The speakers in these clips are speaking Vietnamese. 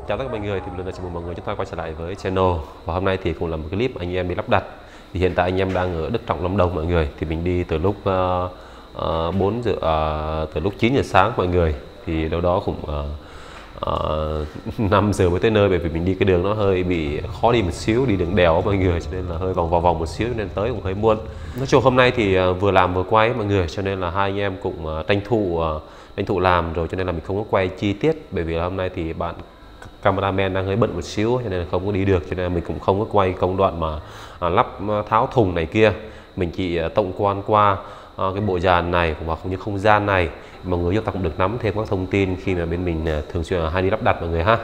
Chào tất cả mọi người, thì lần nữa chào mừng mọi người chúng ta quay trở lại với channel. Và hôm nay thì cũng là một clip anh em đi lắp đặt. Thì hiện tại anh em đang ở Đức Trọng, Lâm Đồng mọi người. Thì mình đi từ lúc 9 giờ sáng mọi người. Thì đâu đó cũng 5 giờ mới tới nơi, bởi vì mình đi cái đường nó hơi bị khó đi một xíu, đi đường đèo mọi người, cho nên là hơi vòng vòng một xíu nên tới cũng hơi muộn. Nói chung hôm nay thì vừa làm vừa quay mọi người, cho nên là hai anh em cũng tranh thủ làm rồi, cho nên là mình không có quay chi tiết, bởi vì là hôm nay thì bạn cameraman đang hơi bận một xíu cho nên là không có đi được, cho nên là mình cũng không có quay công đoạn mà lắp tháo thùng này kia. Mình chỉ tổng quan qua cái bộ dàn này và cũng như không gian này, mọi người chúng ta cũng được nắm thêm các thông tin khi mà bên mình thường xuyên hay đi lắp đặt mọi người ha.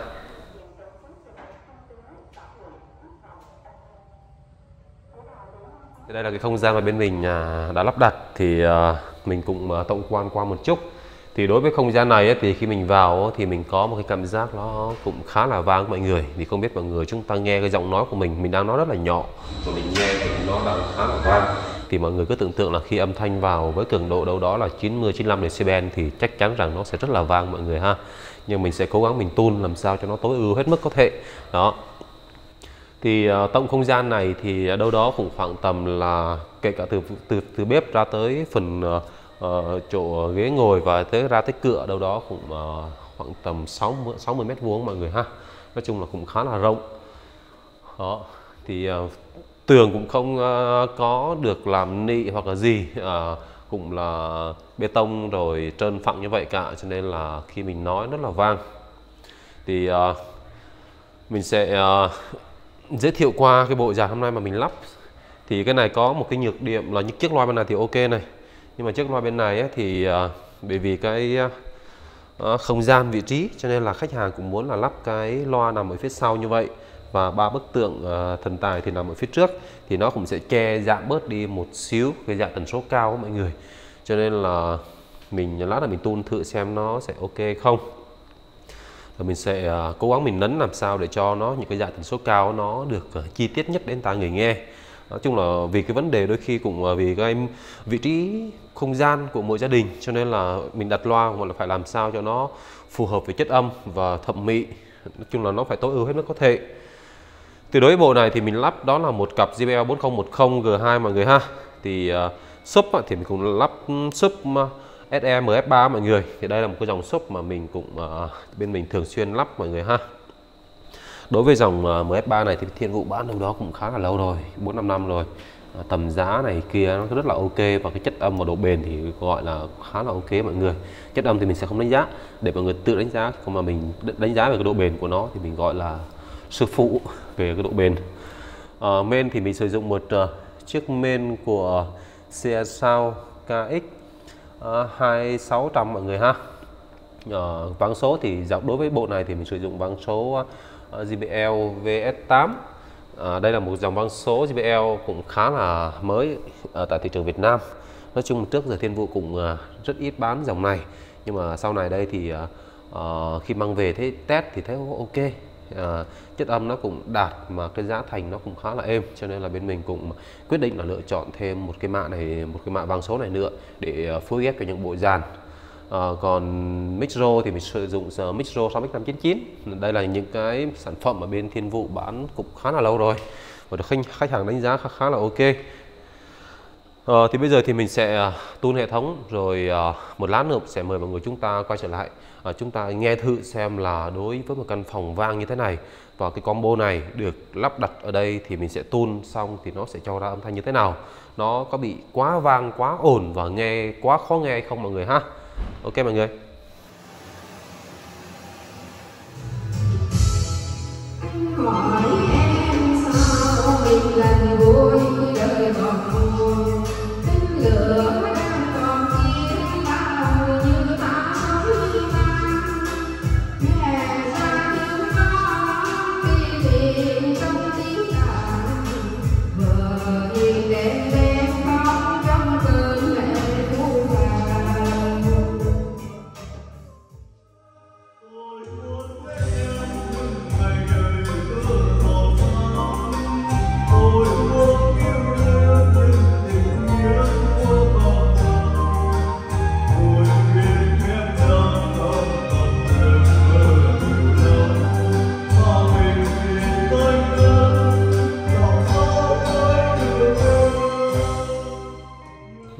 Đây là cái không gian mà bên mình đã lắp đặt, thì mình cũng tổng quan qua một chút. Thì đối với không gian này ấy, thì khi mình vào thì mình có một cái cảm giác nó cũng khá là vang mọi người. Thì không biết mọi người chúng ta nghe cái giọng nói của mình đang nói rất là nhỏ, rồi mình nghe thì nó đang khá là vang. Thì mọi người cứ tưởng tượng là khi âm thanh vào với cường độ đâu đó là 90-95 decibel thì chắc chắn rằng nó sẽ rất là vang mọi người ha. Nhưng mình sẽ cố gắng mình tune làm sao cho nó tối ưu hết mức có thể. Đó. Thì tổng không gian này thì đâu đó cũng khoảng tầm là kể cả từ bếp ra tới phần chỗ ghế ngồi và ra tới cửa đâu đó cũng khoảng tầm 60 mét vuông mọi người ha. Nói chung là cũng khá là rộng. Đó. Thì tường cũng không có được làm nị hoặc là gì, cũng là bê tông rồi trơn phẳng như vậy cả, cho nên là khi mình nói rất là vang. Thì mình sẽ giới thiệu qua cái bộ dàn hôm nay mà mình lắp. Thì cái này có một cái nhược điểm là những chiếc loa bên này thì ok này, nhưng mà chiếc loa bên này ấy, thì bởi vì cái không gian vị trí cho nên là khách hàng cũng muốn là lắp cái loa nằm ở phía sau như vậy, và ba bức tượng thần tài thì nằm ở phía trước, thì nó cũng sẽ che giảm bớt đi một xíu cái dạng tần số cao của mọi người. Cho nên là mình lát là mình tune thử xem nó sẽ ok không. Rồi mình sẽ cố gắng mình nấn làm sao để cho nó những cái dạng tần số cao nó được chi tiết nhất đến tai người nghe. Nói chung là vì cái vấn đề đôi khi cũng vì cái vị trí không gian của mỗi gia đình, cho nên là mình đặt loa hoặc là phải làm sao cho nó phù hợp với chất âm và thẩm mỹ. Nói chung là nó phải tối ưu hết mức có thể. Từ đối với bộ này thì mình lắp đó là một cặp JBL 4010 G2 mọi người ha. Thì sub thì mình cũng lắp sub SE MF3 mọi người. Thì đây là một cái dòng sub mà mình cũng bên mình thường xuyên lắp mọi người ha. Đối với dòng MF3 này thì Thiên Vũ bán đâu đó cũng khá là lâu rồi, 4-5 năm rồi. Tầm giá này kia nó rất là ok, và cái chất âm và độ bền thì gọi là khá là ok mọi người. Chất âm thì mình sẽ không đánh giá, để mọi người tự đánh giá, không mà mình đánh giá về cái độ bền của nó thì mình gọi là sư phụ về cái độ bền. Main thì mình sử dụng một chiếc main của CS Sound KX 2600 mọi người ha. Vang số thì đối với bộ này thì mình sử dụng vang số JBL VS8. Đây là một dòng vang số JBL cũng khá là mới ở tại thị trường Việt Nam. Nói chung trước giờ Thiên Vũ cũng rất ít bán dòng này, nhưng mà sau này đây thì khi mang về thấy test thì thấy ok. Chất âm nó cũng đạt, mà cái giá thành nó cũng khá là êm, cho nên là bên mình cũng quyết định là lựa chọn thêm một cái mã vang số này nữa để phối ghép cho những bộ dàn. Còn micro thì mình sử dụng micro X599. Đây là những cái sản phẩm mà bên Thiên Vũ bán cũng khá là lâu rồi và được khách hàng đánh giá khá là ok. Thì bây giờ thì mình sẽ tune hệ thống, rồi một lát nữa sẽ mời mọi người chúng ta quay trở lại, chúng ta nghe thử xem là đối với một căn phòng vang như thế này và cái combo này được lắp đặt ở đây thì mình sẽ tune xong thì nó sẽ cho ra âm thanh như thế nào, nó có bị quá vang, quá ồn và nghe quá khó nghe hay không mọi người ha. Ok mọi người. Hỏi em sao mình lần vui đời còn buồn, tính lửa đang còn chiến bao như bão huy vang, mẹ ra tiếng con đi tìm trong tiếng đàn, vợ thì đêm đêm bóng trong cơn lệ thu vàng. Tôi muốn với em ngày đời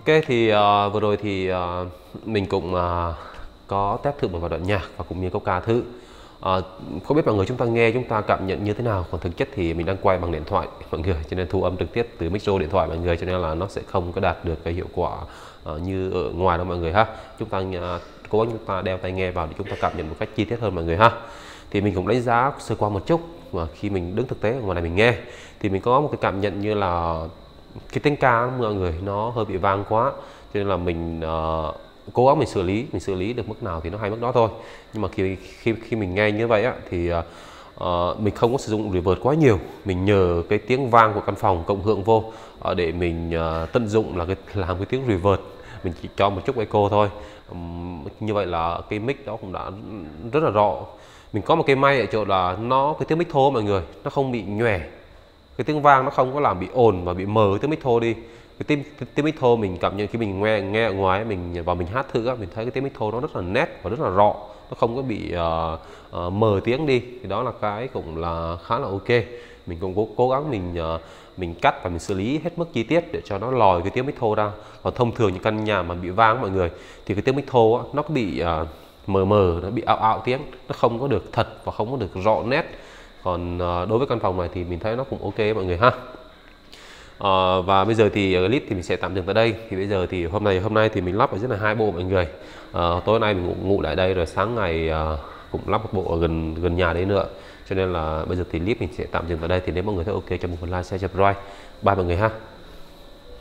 Ok thì vừa rồi thì mình cũng có test thử một vài đoạn nhạc và cũng như câu ca thử. Không biết mọi người chúng ta nghe chúng ta cảm nhận như thế nào, còn thực chất thì mình đang quay bằng điện thoại mọi người, cho nên thu âm trực tiếp từ micro điện thoại mọi người, cho nên là nó sẽ không có đạt được cái hiệu quả như ở ngoài đâu mọi người ha. Chúng ta cố gắng chúng ta đeo tai nghe vào để chúng ta cảm nhận một cách chi tiết hơn mọi người ha. Thì mình cũng đánh giá sơ qua một chút, và khi mình đứng thực tế ở ngoài này mình nghe thì mình có một cái cảm nhận như là cái tiếng ca mọi người nó hơi bị vang quá, cho nên là mình cố gắng mình xử lý được mức nào thì nó hay mức đó thôi. Nhưng mà khi mình nghe như vậy á, thì mình không có sử dụng reverb quá nhiều, mình nhờ cái tiếng vang của căn phòng cộng hưởng vô để mình tận dụng là làm cái tiếng reverb, mình chỉ cho một chút echo thôi. Như vậy là cái mic đó cũng đã rất là rõ. Mình có một cái mic ở chỗ là cái tiếng mic thô mọi người, nó không bị nhòe, cái tiếng vang nó không có làm bị ồn và bị mờ cái tiếng mic thô đi. Cái tiếng mic thô mình cảm nhận khi mình nghe ở ngoài, mình vào mình hát thử, mình thấy cái tiếng mic thô nó rất là nét và rất là rõ, nó không có bị mờ tiếng đi, thì đó là cái cũng là khá là ok. Mình cũng cố gắng mình cắt và mình xử lý hết mức chi tiết để cho nó lòi cái tiếng mic thô ra. Còn thông thường những căn nhà mà bị vang mọi người thì cái tiếng mic thô nó có bị mờ, nó bị ảo tiếng, nó không có được thật và không có được rõ nét. Còn đối với căn phòng này thì mình thấy nó cũng ok mọi người ha. Và bây giờ thì clip thì mình sẽ tạm dừng tại đây. Thì bây giờ thì hôm nay thì mình lắp ở rất là 2 bộ mọi người. Tối nay mình ngủ lại đây, rồi sáng ngày cũng lắp một bộ ở gần nhà đấy nữa. Cho nên là bây giờ thì clip mình sẽ tạm dừng tại đây. Thì nếu mọi người thấy ok cho một like, share, subscribe. Bye mọi người ha.